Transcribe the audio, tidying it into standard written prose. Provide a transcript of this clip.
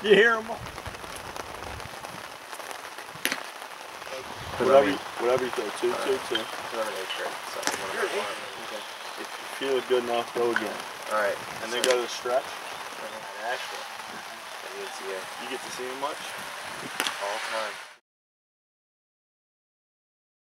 You hear them? Whatever you throw, two. Whatever they trade. So whatever I want. Okay. If you feel good enough, go again. Alright. And then go to the stretch. Actually, You get to see him much? all the time.